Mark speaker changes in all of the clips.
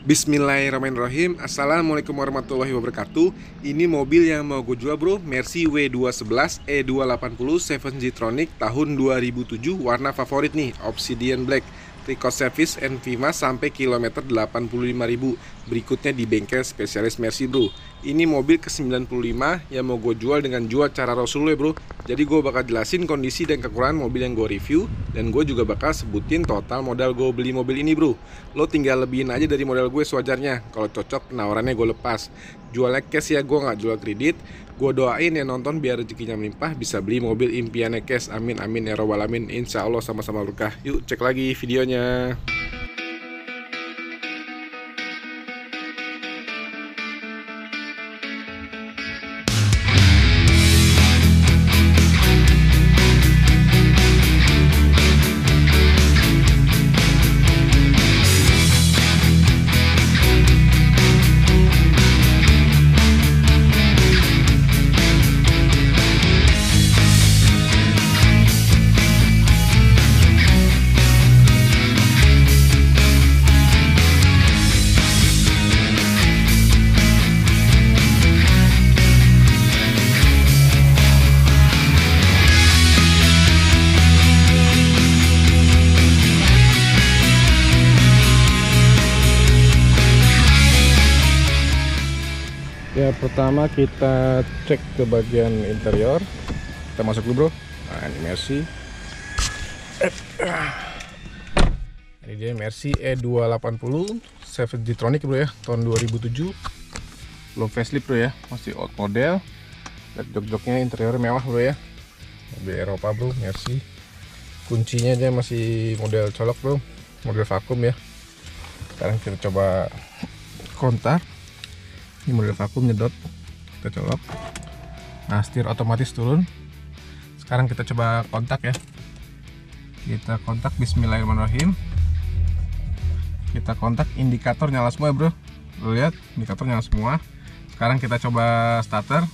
Speaker 1: Bismillahirrahmanirrahim. Assalamualaikum warahmatullahi wabarakatuh. Ini mobil yang mau gue jual bro, Mercy W211 E280 7G-Tronic tahun 2007. Warna favorit nih, Obsidian Black. Pre-cost service and VIMA sampai kilometer 85.000. Berikutnya di bengkel spesialis Mercy bro. Ini mobil ke-95 yang mau gue jual dengan jual cara Rasul ya bro. Jadi gue bakal jelasin kondisi dan kekurangan mobil yang gue review. Dan gue juga bakal sebutin total modal gue beli mobil ini bro. Lo tinggal lebihin aja dari modal gue sewajarnya. Kalau cocok penawarannya gue lepas. Jualnya cash ya, gue nggak jual kredit. Gue doain yang nonton biar rezekinya melimpah, bisa beli mobil impiannya cash. Amin amin ya robbal alamin. Insya Allah sama-sama berkah. Yuk cek lagi videonya. Ya, pertama kita cek ke bagian interior. Kita masuk dulu bro. Nah, ini Mercy. Ini dia Mercy E280 7G-Tronic bro ya, tahun 2007. Belum facelift bro ya, masih old model. Lihat jok-joknya, interior mewah bro ya. Mobil Eropa bro, Mercy. Kuncinya dia masih model colok bro, model vakum ya. Sekarang kita coba kontak. Ini model vakum nyedot, kita colok. Nah, setir otomatis turun. Sekarang kita coba kontak ya. Kita kontak, bismillahirrahmanirrahim. Kita kontak, indikator nyala semua ya bro. Lo lihat, indikator nyala semua. Sekarang kita coba starter.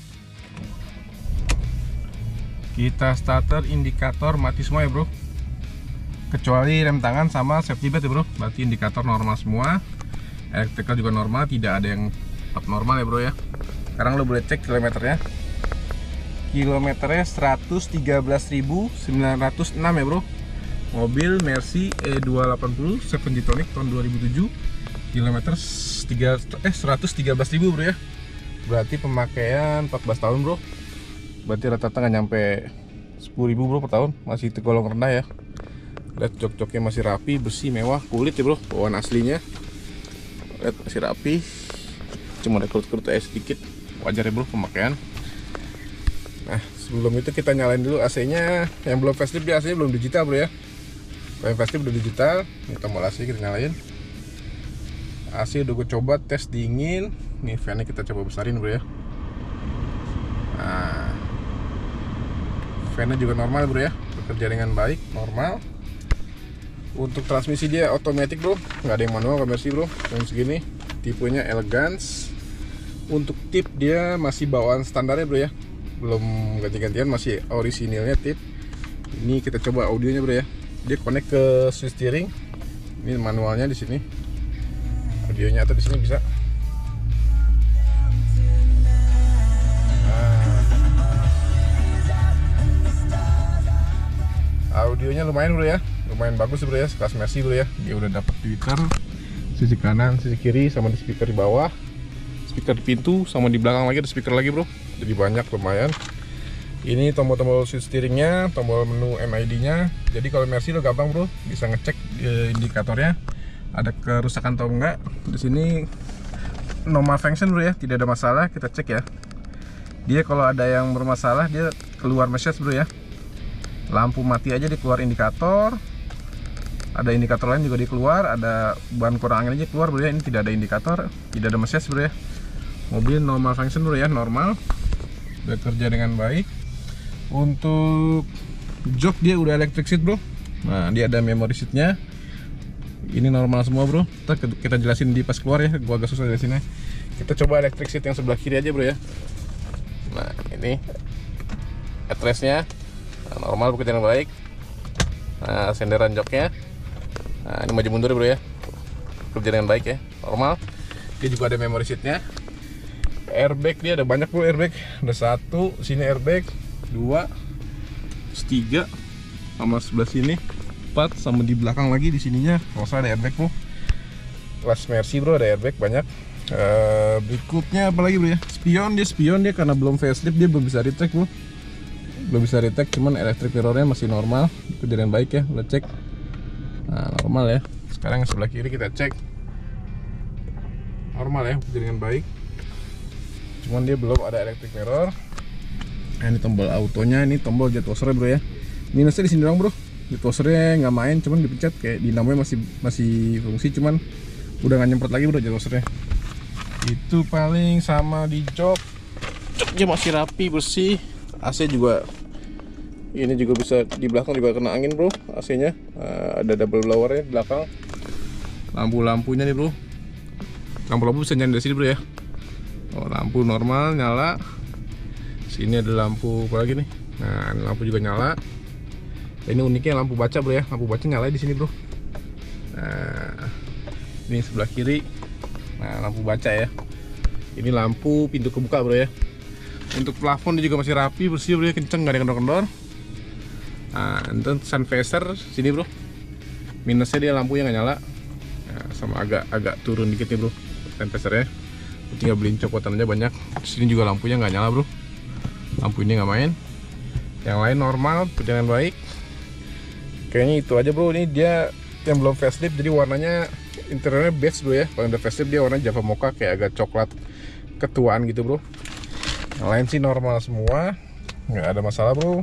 Speaker 1: Kita starter, indikator mati semua ya bro. Kecuali rem tangan sama safety belt ya bro. Berarti indikator normal semua. Electrical juga normal, tidak ada yang normal ya bro ya. Sekarang lo boleh cek kilometernya. Kilometernya 113.906 ya bro. Mobil Mercy E280 7G-Tronic tahun 2007. Kilometer 113.000 bro ya. Berarti pemakaian 14 tahun bro. Berarti rata-rata nggak nyampe 10.000 bro per tahun. Masih tergolong rendah ya. Lihat jok-joknya masih rapi, bersih, mewah, kulit ya bro. Bawaan aslinya. Lihat masih rapi. Cuma ada kerut-kerut sedikit, wajar ya bro pemakaian. Nah, sebelum itu kita nyalain dulu AC-nya. Yang belum facelift dia AC-nya belum digital bro ya. Kalau yang facelift udah digital. Ini tombol AC kita nyalain. AC udah gue coba tes dingin. Nih fan-nya kita coba besarin bro ya. Nah, fan-nya juga normal bro ya, bekerja dengan baik, normal. Untuk transmisi dia otomatis bro, nggak ada yang manual konversi bro. Yang segini tipenya elegance. Untuk tip dia masih bawaan standarnya bro ya, belum ganti-gantian, masih orisinilnya tip. Ini kita coba audionya bro ya. Dia connect ke switch steering. Ini manualnya di sini. Audionya atau di sini bisa. Audionya lumayan bro ya, lumayan bagus bro ya, sekelas Mercy bro ya. Dia udah dapat tweeter, sisi kanan, sisi kiri, sama di speaker di bawah, speaker di pintu, sama di belakang lagi ada speaker lagi bro. Jadi banyak, lumayan. Ini tombol-tombol switch steeringnya, tombol menu MID nya. Jadi kalau Mercy lo gampang bro, bisa ngecek indikatornya ada kerusakan atau enggak. Di sini normal function bro ya, tidak ada masalah. Kita cek ya. Dia kalau ada yang bermasalah dia keluar message bro ya. Lampu mati aja dia keluar indikator. Ada indikator lain juga dia keluar, ada bahan kurang angin aja keluar bro ya. Ini tidak ada indikator, tidak ada message bro ya. Mobil normal function bro ya, normal, bekerja dengan baik. Untuk jok dia udah electric seat bro. Nah, dia ada memory seatnya. Ini normal semua bro. Kita jelasin di pas keluar ya, gua agak susah jelasinnya. Kita coba electric seat yang sebelah kiri aja bro ya. Nah, ini headrestnya normal, bekerja dengan baik. Nah, senderan joknya. Nah, ini maju mundur bro ya. kerja dengan baik ya, normal. Dia juga ada memory seatnya. Airbag dia ada banyak bro, airbag ada 1, sini airbag 2, 3, sama sebelah sini 4, sama di belakang lagi di sininya kalau salah ada airbag bro. Kelas Mercy bro ada airbag banyak. Berikutnya apalagi bro ya, spion dia karena belum facelift dia belum bisa retract bro, belum bisa retract, cuman electric mirrornya masih normal, kejadian baik ya, udah cek. Nah, normal ya. Sekarang yang sebelah kiri kita cek, normal ya, kejadian baik, cuman dia belum ada electric mirror. Nah, ini tombol autonya, ini tombol jet washer bro ya. Minusnya di sini doang bro, jet washernya nggak main, cuman dipencet kayak dinamonya masih fungsi, cuman udah nggak nyemprot lagi bro jet washernya. Itu paling. Sama di joknya masih rapi bersih. AC juga ini juga bisa, di belakang juga kena angin bro AC nya. Ada double blowernya di belakang. Lampu-lampunya nih bro, lampu-lampu bisa nyala dari sini bro ya. Lampu normal nyala. Sini ada lampu apa lagi nih, nah ini lampu juga nyala. Ini uniknya lampu baca bro ya, lampu baca nyala di sini bro. Nah ini sebelah kiri, nah lampu baca ya. Ini lampu pintu kebuka bro ya. Untuk plafon dia juga masih rapi bersih bro ya, kenceng, nggak ada kendor-kendor. Nah untuk sun visor sini bro, minusnya dia lampunya nggak nyala. Nah, sama agak turun dikit nih bro sun visornya, tinggal beliin copotan aja banyak. Sini juga lampunya nggak nyala bro, lampu ini nggak main. Yang lain normal, berjalan baik. Kayaknya itu aja bro. Ini dia yang belum facelift, jadi warnanya interiornya beige bro ya. Kalau udah facelift dia warna Java Mocha, kayak agak coklat ketuaan gitu bro. Yang lain sih normal semua, nggak ada masalah bro.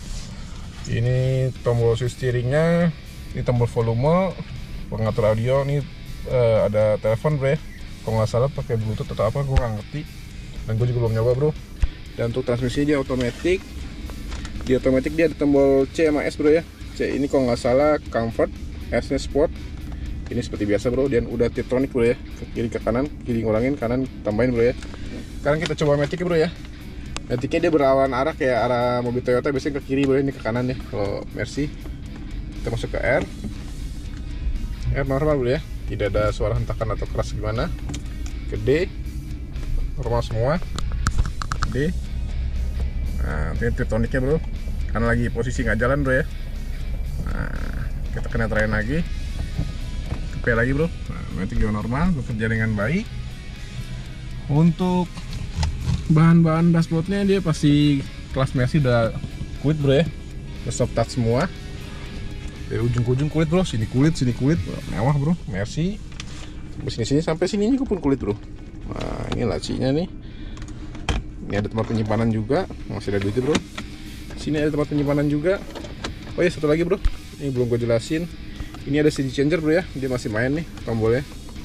Speaker 1: Ini tombol switch steeringnya, ini tombol volume, pengatur audio. Ini ada telepon bro ya, kalau nggak salah pakai bluetooth atau apa, gue nggak ngerti dan gue juga belum nyoba bro. Dan untuk transmisi dia otomatis. Di otomatis dia ada tombol C sama S bro ya. C ini kalau nggak salah comfort, S nya sport. Ini seperti biasa bro, dan udah Tiptronic bro ya, ke kiri ke kanan, kiri ngurangin, kanan tambahin bro ya. Sekarang kita coba matic bro ya. Maticnya dia berlawan arah, kayak arah mobil Toyota biasanya ke kiri bro, ini ke kanan ya. Kalau Mercy kita masuk ke R normal bro ya, tidak ada suara hentakan atau keras gimana. Ke D normal semua, D. Nah ini Tiptronicnya bro, karena lagi posisi nggak jalan bro ya. Nah kita kena terain lagi, P lagi bro. Nah, matic juga normal, bekerja dengan baik. Untuk bahan-bahan dashboardnya dia pasti kelas Mercy udah kulit bro ya, udah soft touch semua. Dari ujung ke ujung kulit bro, sini kulit, mewah bro Mercy. Sini sampai sininya pun kulit bro. Nah ini lacinya nih. Ini ada tempat penyimpanan juga, masih ada duitnya bro. Sini ada tempat penyimpanan juga. Oh ya satu lagi bro, ini belum gue jelasin. Ini ada CD changer bro ya, dia masih main nih tombolnya.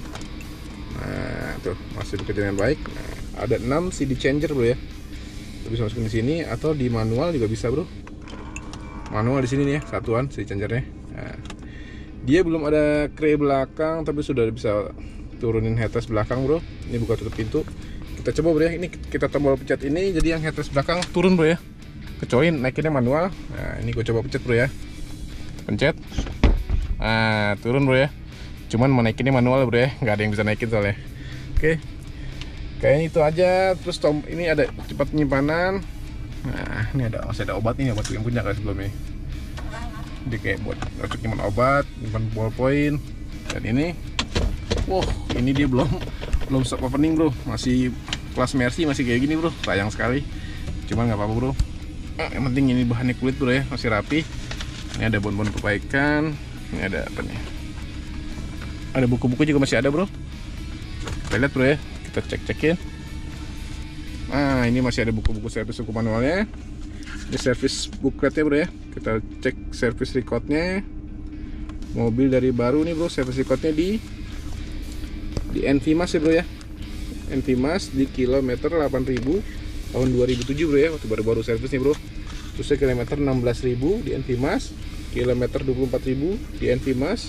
Speaker 1: Nah tuh masih bekerja dengan baik. Nah, ada 6 CD changer bro ya, bisa masukin di sini atau di manual juga bisa bro. Manual di sini nih ya, satuan CD changernya. Nah, dia belum ada kre belakang, tapi sudah bisa turunin headrest belakang bro. Ini buka tutup pintu. Kita coba bro ya, ini kita tombol pencet ini, jadi yang headrest belakang turun bro ya, kecuali naikinnya manual. Nah ini gue coba pencet bro ya, pencet. Nah turun bro ya, cuman mau naikinnya manual bro ya, nggak ada yang bisa naikin soalnya. Oke, kayaknya itu aja. Terus ini ada cepat penyimpanan. Nah ini masih ada obat nih, obat yang punya kayak sebelumnya. Jadi kayak buat cocok nyimpan obat, nyimpan ballpoint. Dan ini, wow ini dia belum stop opening bro, masih kelas Mercy masih kayak gini bro, sayang sekali. Cuman nggak apa-apa bro. Yang penting ini bahannya kulit bro ya, masih rapi. Ini ada bon-bon perbaikan. Ini ada apa nih? Ada buku-buku juga masih ada bro. Kita lihat bro ya, kita cek-cekin. Nah ini masih ada buku-buku servis suku manualnya. Ini service bookletnya bro ya. Kita cek service recordnya. Mobil dari baru nih bro, service recordnya di NVMAS ya bro ya. NVMAS di kilometer 8000 tahun 2007 bro ya, waktu baru-baru servis nih bro. Terusnya kilometer 16.000 di NVMAS, kilometer 24.000 di NVMAS,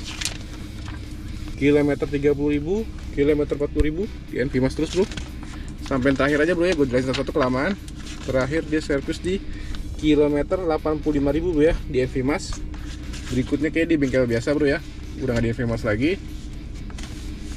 Speaker 1: kilometer 30.000, kilometer 40.000 di NVMAS terus bro. Sampai terakhir aja bro ya, gue jelasin satu kelamaan. Terakhir dia servis di kilometer 85.000 bro ya, di NVMAS. Berikutnya kayak di bengkel biasa bro ya, udah nggak di NVMAS lagi.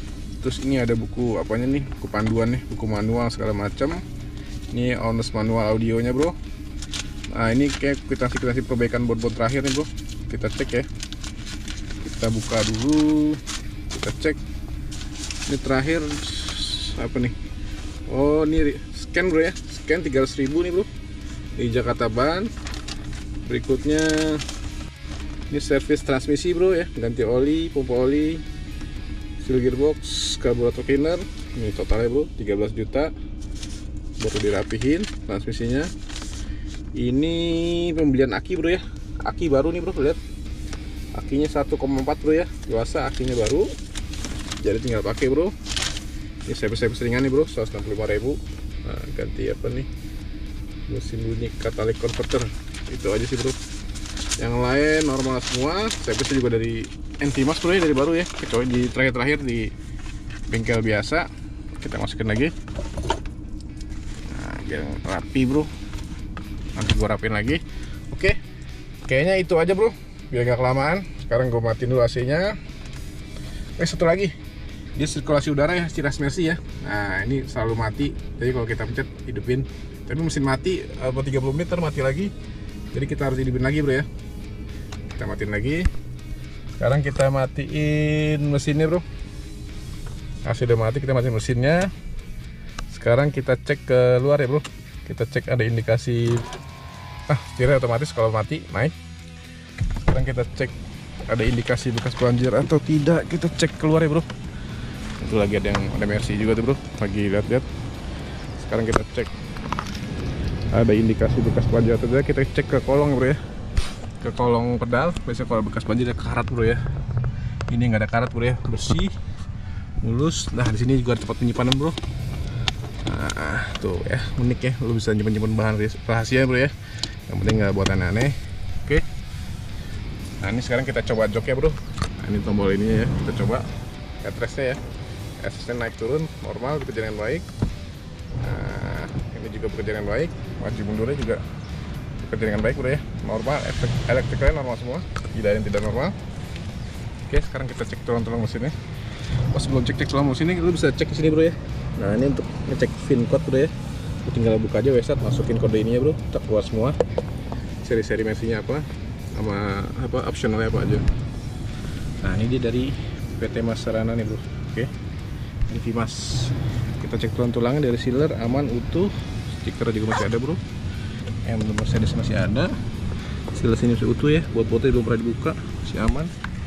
Speaker 1: Terus ini ada buku apanya nih, buku panduan nih, buku manual segala macam. Ini owner's manual audionya bro. Nah ini kayak kwitansi perbaikan board terakhir nih bro. Kita cek ya, kita buka dulu, kita cek. Ini terakhir apa nih? Oh ini scan bro ya, scan 300.000 nih bro di Jakarta Ban. Berikutnya ini servis transmisi bro ya, ganti oli, pompa oli, seal gearbox, karburator cleaner. Ini totalnya bro 13 juta, baru dirapihin transmisinya. Ini pembelian aki bro ya, aki baru nih bro, lihat akinya 1,4 bro ya, dewasa akinya baru, jadi tinggal pakai bro. Ini servis ringan nih bro, 165.000. Nah, ganti apa nih, mesin bunyi catalytic converter, itu aja sih bro. Yang lain normal semua, servisnya juga dari NVMAX bro ya, dari baru ya, kecuali di terakhir di bengkel biasa. Kita masukin lagi, nah biar rapi bro, nanti gua rapin lagi. Oke, kayaknya itu aja bro, biar gak kelamaan. Sekarang gua matiin dulu AC nya. Satu lagi, dia sirkulasi udara ya, Ciras Mercy ya. Nah ini selalu mati, jadi kalau kita pencet hidupin, tapi mesin mati 30 menit mati lagi, jadi kita harus hidupin lagi bro ya. Kita matiin lagi. Sekarang kita matiin mesinnya bro. AC udah mati, kita matiin mesinnya. Sekarang kita cek ke luar ya bro. Kita cek ada indikasi setirnya otomatis kalau mati naik. Sekarang kita cek ada indikasi bekas banjir atau tidak. Kita cek keluar ya bro. Itu lagi ada Mercy juga tuh bro, lagi lihat-lihat. Sekarang kita cek ada indikasi bekas banjir atau tidak. Kita cek ke kolong bro ya, ke kolong pedal. Biasanya kalau bekas banjir ada karat bro ya. Ini nggak ada karat bro ya, bersih, mulus. Nah di sini juga ada tempat penyimpanan bro. Nah tuh ya, unik ya, lu bisa nyimpen bahan rahasia bro ya. Yang penting nggak buat aneh-aneh. Oke. Nah ini sekarang kita coba jok ya bro. Nah, ini tombol ininya ya, kita coba headrestnya ya. Headrestnya naik turun normal, bekerja dengan baik. Nah ini juga bekerja dengan baik. Maju mundurnya juga bekerja dengan baik bro ya, normal. Elektriknya normal semua, tidak ada yang tidak normal. Oke, sekarang kita cek tulang-tulang mesinnya. Pas sebelum cek tulang mesinnya, lu bisa cek di sini bro ya. Nah ini untuk ngecek VIN code bro ya. Lu tinggal buka aja website, masukin kode ininya bro, tak keluar semua. Seri-seri Mercy-nya apa, sama apa optionalnya apa aja. Nah ini dia dari PT Mas Sarana nih bro. Oke, ini VMAX. Kita cek tulang-tulangnya dari sealer aman utuh, stiker juga masih ada bro. Emblem Mercedes masih ada. Sealer sini masih utuh ya, bot-botnya belum pernah dibuka, masih aman.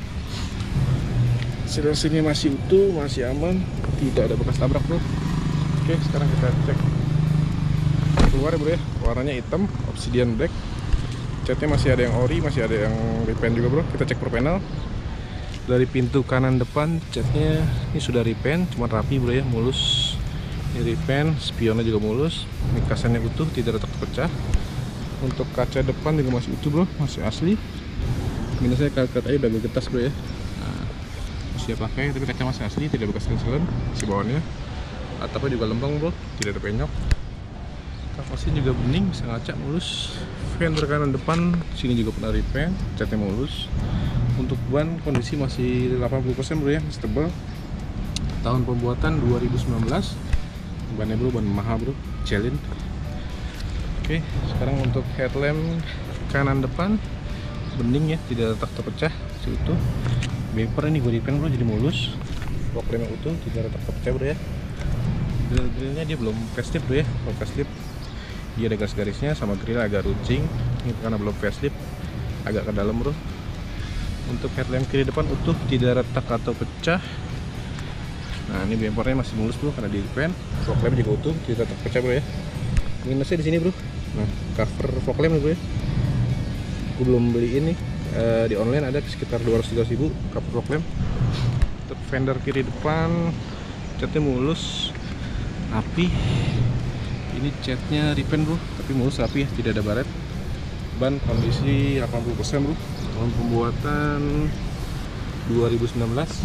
Speaker 1: Sealer sini masih utuh, masih aman, tidak ada bekas tabrak bro. Oke, sekarang kita cek keluar ya bro ya. Warnanya hitam, obsidian black. Catnya masih ada yang ori, masih ada yang repaint juga bro. Kita cek per panel. Dari pintu kanan depan catnya ini sudah repaint, cuma rapi bro ya, mulus. Ini repaint, spionnya juga mulus, ini kasannya utuh, tidak retak pecah. Untuk kaca depan juga masih utuh bro, masih asli. Minusnya kaca aja udah getas bro ya. Nah, masih pakai, tapi kaca masih asli, tidak bekas rinselan. Masih bawahnya. Atapnya juga lembang bro, tidak ada penyok. Kapasnya juga bening, bisa ngaca, mulus. Fender kanan depan, sini juga pernah repaint, catnya mulus. Untuk ban kondisi masih 80% bro ya, masih tebal. Tahun pembuatan 2019. Bannya bro, ban mahal bro, Celin. Oke, sekarang untuk headlamp kanan depan bening ya, tidak retak terpecah, masih utuh. Bumper ini gue repaint bro, jadi mulus. Fog lamp utuh, tidak retak terpecah bro ya. Grill-grillnya dia belum facelift bro ya, kalau facelift dia ada garis-garisnya, sama grill agak runcing. Ini karena belum facelift, agak ke dalam bro. Untuk headlamp kiri depan utuh, tidak retak atau pecah. Nah ini bumpernya masih mulus bro, karena di repaint. Fog lamp juga utuh, tidak retak pecah bro ya. Minusnya di sini bro. Nah cover fog lamp bro ya, aku belum beli ini. Di online ada sekitar 200-300 ribu cover fog lamp. Untuk fender kiri depan catnya mulus, rapi. Ini catnya repaint bro, tapi mulus rapi ya, tidak ada baret. Ban kondisi 80% bro, tahun pembuatan 2019.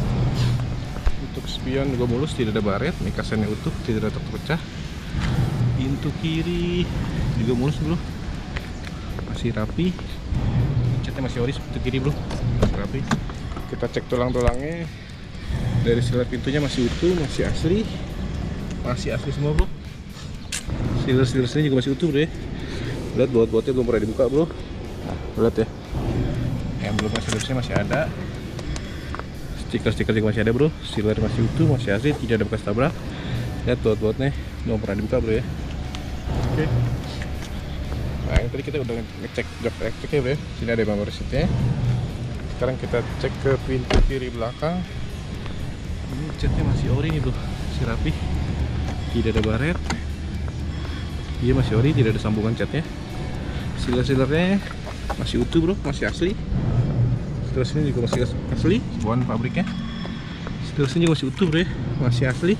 Speaker 1: Untuk spion juga mulus, tidak ada baret. Mikasannya utuh, tidak retak pecah. Pintu kiri juga mulus bro, masih rapi. Catnya masih ori pintu kiri bro, masih rapi. Kita cek tulang-tulangnya. Dari sealer pintunya masih utuh, masih asli semua bro. Sealer sini juga masih utuh bro ya. Lihat baut-bautnya belum pernah dibuka bro. Nah, lihat ya, yang belum sealernya masih ada, stiker juga masih ada bro. Sealer masih utuh, masih asli, tidak ada bekas tabrak. Lihat baut-bautnya belum pernah dibuka bro ya. Oke. Nah ini tadi kita udah ngecek jok elektriknya bro ya. Sini ada bumper seatnya. Sekarang kita cek ke pintu kiri belakang. Ini catnya masih ori nih bro, masih rapi, tidak ada baret. Dia masih ori, tidak ada sambungan catnya. Sealer-sealernya masih utuh bro, masih asli. Sealer sini juga masih asli, bawaan pabriknya. Sealer sini juga masih utuh bro ya, masih asli.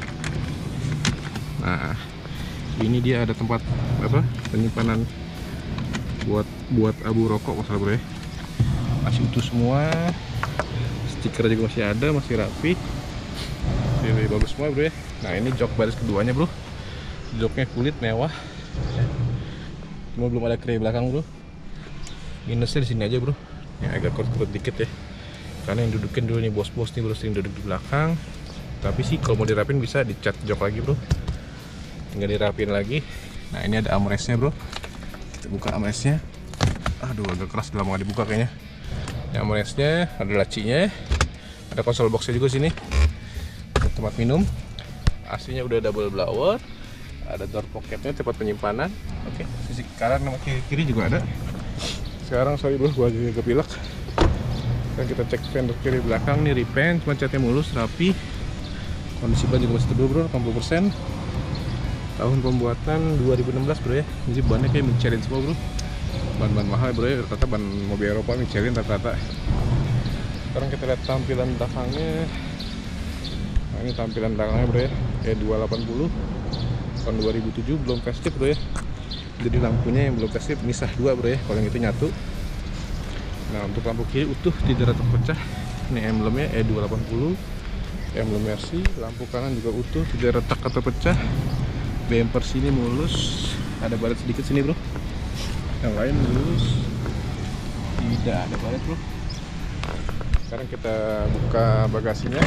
Speaker 1: Nah ini dia ada tempat apa penyimpanan buat abu rokok masalah bro ya. Masih utuh semua, stiker juga masih ada, masih rapi. Ini bagus semua bro ya. Nah ini jok baris keduanya bro, joknya kulit mewah, cuma belum ada kray belakang bro. Minusnya di sini aja bro, yang agak kurut-kurut dikit ya, karena yang dudukin dulu nih bos-bos nih bro, sering duduk di belakang. Tapi sih kalau mau dirapin bisa dicat jok lagi bro, tinggal dirapin lagi. Nah ini ada armrestnya bro, kita buka armrestnya. Aduh agak keras, udah lama gak dibuka kayaknya. Ini armrestnya, ada lacinya, ada konsol boxnya juga sini, ada tempat minum. Aslinya udah double blower, ada door pocketnya, tempat penyimpanan. Oke, sisi kanan sama kiri juga ada. Sekarang sorry bro, gua agak pilek. Sekarang kita cek fender kiri belakang nih, repaint, cuma catnya mulus, rapi. Kondisi ban juga masih tebal bro, 80%. Tahun pembuatan 2016 bro ya. Jadi bannya kayak Michelin semua bro. Ban-ban mahal bro ya, rata-rata ban mobil Eropa Michelin rata-rata. Sekarang kita lihat tampilan belakangnya. Nah ini tampilan belakangnya bro ya, kayak 280 tahun 2007, belum facelift bro ya. Jadi lampunya yang belum facelift misah dua bro ya, kalau yang itu nyatu. Nah untuk lampu kiri utuh, tidak retak pecah. Ini emblemnya E280, emblem Mercy. Lampu kanan juga utuh, tidak retak atau pecah. Bumper sini mulus, ada baret sedikit sini bro. Yang lain mulus, tidak ada baret bro. Sekarang kita buka bagasinya.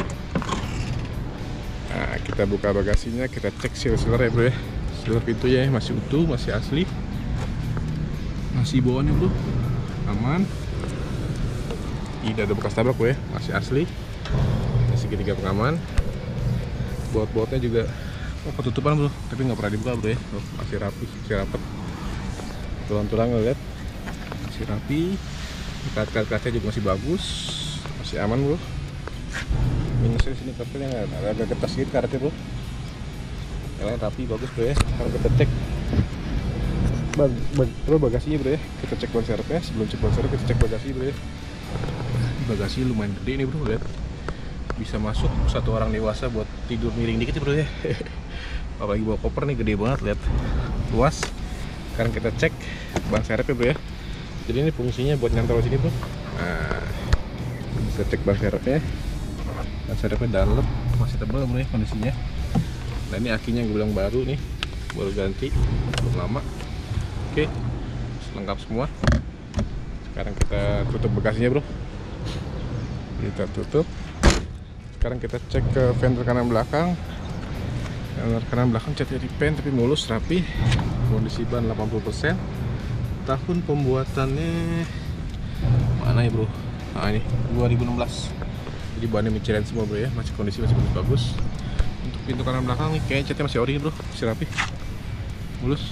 Speaker 1: Nah kita buka bagasinya, kita cek sealer ya bro ya. Sealer pintunya masih utuh, masih asli, masih bawaannya bro aman, tidak ada bekas tabrak bro ya, masih asli. Ini segitiga pengaman. Baut-bautnya juga ketutupan bro, tapi nggak pernah dibuka bro ya. Masih rapi, masih rapet. Tulang-tulang lihat masih rapi. Kaca-kacanya juga masih bagus, masih aman bro. Minusnya sini kartunya agak getas gitu karetnya bro. Yang lain rapi, bagus bro ya. Sekarang kita cek bro bagasinya bro ya. Kita cek ban serepnya. Sebelum cek ban serep kita cek bagasi bro ya. Bagasi lumayan gede nih bro, lihat. Bisa masuk satu orang dewasa buat tidur miring dikit bro ya. Apalagi bawa koper nih, gede banget, lihat, luas. Sekarang kita cek ban serepnya bro ya. Jadi ini fungsinya buat nyantol sini bro. Nah bisa cek ban serepnya. Ban serepnya dalam, masih tebal bro ya kondisinya. Nah ini akinya yang gue bilang baru nih, baru ganti, belum lama. Oke, lengkap semua. Sekarang kita tutup bagasinya bro. Kita tutup. Sekarang kita cek ke fender kanan belakang. Fender kanan belakang catnya repaint tapi mulus, rapi. Kondisi ban 80%. Tahun pembuatannya mana ya bro? Nah ini 2016. Jadi bannya Michelin semua bro ya, masih kondisi masih bagus. Untuk pintu kanan belakang nih kayaknya catnya masih ori bro, masih rapi, mulus.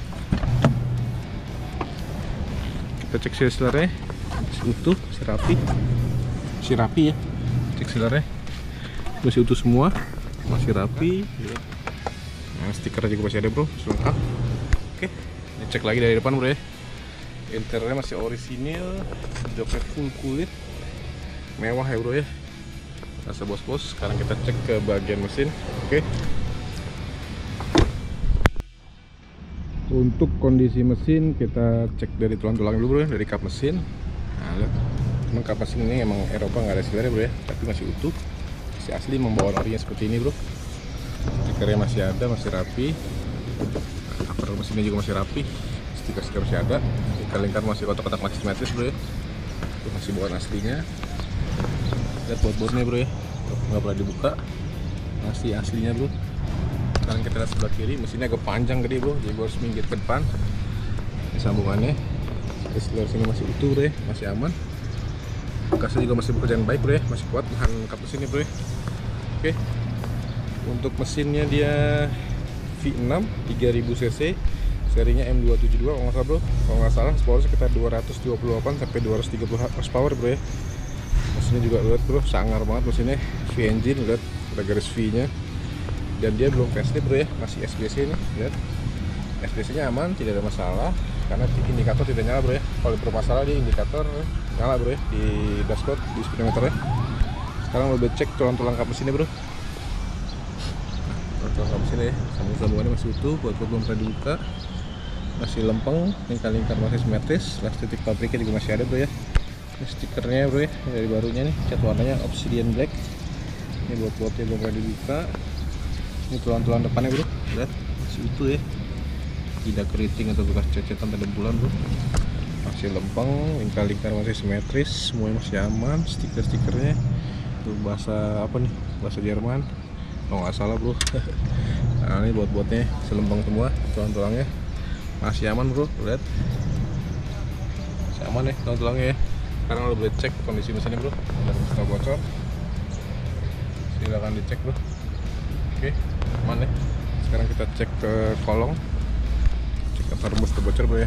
Speaker 1: Kita cek sealernya, masih utuh, masih rapi ya. Cek sealernya masih utuh semua, masih rapi. Nah, stiker juga masih ada bro, lengkap. Oke, ini cek lagi dari depan bro ya. Interiornya masih orisinil, joknya full kulit, mewah ya bro ya. Rasa bos-bos. Sekarang kita cek ke bagian mesin. Oke. Untuk kondisi mesin kita cek dari tulang-tulang dulu bro ya, dari kap mesin. Nah, lihat. Memang kap mesin ini emang Eropa nggak ada sealernya bro ya, tapi masih utuh, masih asli, membawa orinya seperti ini bro. Stikernya masih ada, masih rapi. Nah, cover mesinnya juga masih rapi. Stiker masih ada. Lingkar masih kotak-kotak masih simetris bro ya. Itu masih bawaan aslinya. Lihat baut-bautnya bro ya, tuh nggak pernah dibuka, masih aslinya bro. Sekarang kita lihat sebelah kiri, mesinnya agak panjang gede bro, jadi gue harus minggir ke depan. Ini sambungannya, setelah sini masih utuh bro ya, masih aman. Bekasnya juga masih bekerjaan baik bro ya, masih kuat nahan kap mesinnya bro ya. Oke, untuk mesinnya dia V6 3000 cc, serinya M272 kalau nggak salah bro. Kalau nggak salah power sekitar 228 sampai 230 horsepower bro ya. Mesinnya juga lihat bro, sangar banget mesinnya, V engine, lihat ada garis V nya. Dan dia belum facelift bro ya, masih SBC nih, lihat SBC nya aman, tidak ada masalah. Karena indikator tidak nyala bro ya. Kalau bermasalah di indikator nyala bro ya, di dashboard, di speedometer ya. Sekarang lo cek tulang-tulang kap mesinnya bro. Tulang kap mesinnya ya, sambungannya masih utuh, buat belum pernah dibuka, masih lempeng, lingkar-lingkar masih simetris, titik pabriknya juga masih ada bro ya. Ini stikernya bro ya, dari barunya nih, cat warnanya obsidian black. Ini buat botnya belum pernah dibuka. Ini tulang-tulang depannya bro, lihat masih utuh ya, tidak keriting atau bekas cecetan pada bulan bro, masih lempeng, lingkar-lingkar masih simetris, semuanya masih aman. Stiker-stikernya tuh bahasa apa nih, bahasa Jerman kalau nggak salah bro. Nah ini bot-botnya selempeng semua, tulang-tulangnya masih aman bro, lihat masih aman ya tulang-tulangnya ya. Sekarang lo boleh cek kondisi mesinnya bro, ada pistol bocor, silakan dicek bro. Oke, aman ya. Sekarang kita cek ke kolong, cek apa rembes terbocor bro ya.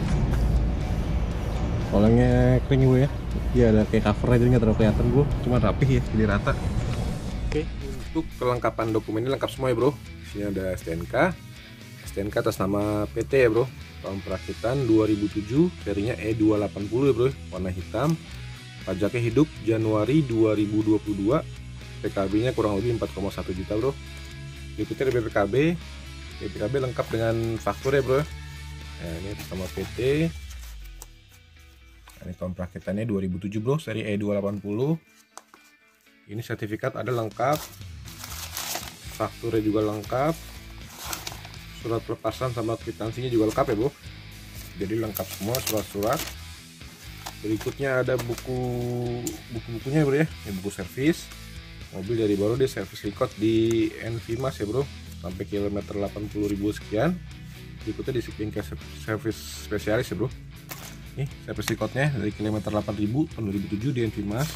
Speaker 1: Kolongnya kering bro ya, dia ada kayak covernya jadi nggak terlalu kelihatan bro, cuma rapih ya, jadi rata. Oke, untuk kelengkapan dokumen ini lengkap semua ya bro. Sini ada STNK atas nama PT ya bro, tahun perakitan 2007, serinya E280 ya bro, warna hitam, pajaknya hidup Januari 2022, PKB nya kurang lebih 4,1 juta bro. Berikutnya ada BPKB lengkap dengan faktur ya bro. Nah ini atas nama PT. Nah, ini tahun perakitannya 2007 bro, seri E280. Ini sertifikat ada lengkap, fakturnya juga lengkap, surat pelepasan sama kwitansinya juga lengkap ya bro. Jadi lengkap semua surat-surat. Berikutnya ada buku-bukunya bro ya. Ini buku servis. Mobil dari baru dia servis record di NVMAS ya bro, sampai kilometer 80.000 sekian. Berikutnya di bengkel servis spesialis ya bro. Nih servis recordnya dari kilometer 8.000 tahun 2007 di NVMAS,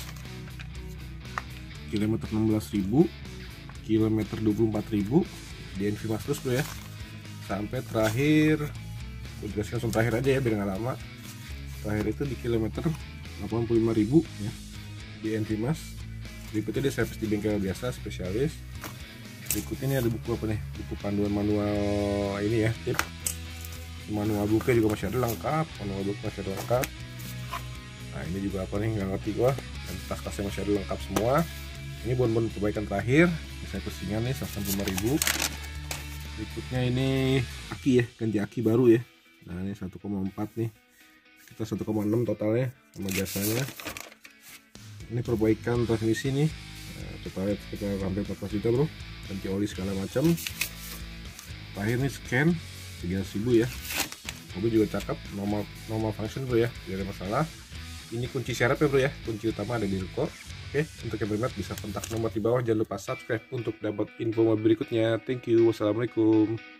Speaker 1: kilometer 16.000, kilometer 24.000 di NVMAS terus bro ya, sampai terakhir, gue jelasin langsung terakhir aja ya biar nggak lama. Terakhir itu di kilometer 85.000 ya di NVMAS. Berikutnya dia servis di bengkel biasa spesialis. Berikutnya ini ada buku apa nih, buku panduan manual ini ya, tip. Manual booknya juga masih ada lengkap, manual book masih ada lengkap. Nah ini juga apa nih, nggak ngerti gua. Dan tas-tasnya masih ada lengkap semua. Ini bon-bon perbaikan terakhir, bisa pusingan nih 105.000. Berikutnya ini aki ya, ganti aki baru ya. Nah ini 1,4 nih, kita 1,6 totalnya sama jasanya. Ini perbaikan transmisi nih, nah, coba lihat kita hampir 14 juta bro, ganti oli segala macam. Terakhir nih scan 300.000 ya. Mobil juga cakep, normal function bro ya, tidak ada masalah. Ini kunci syarat ya bro ya, kunci utama ada di rekor. Oke, untuk yang berminat bisa kontak nomor di bawah, jangan lupa subscribe untuk dapat info mobil berikutnya. Thank you, wassalamualaikum.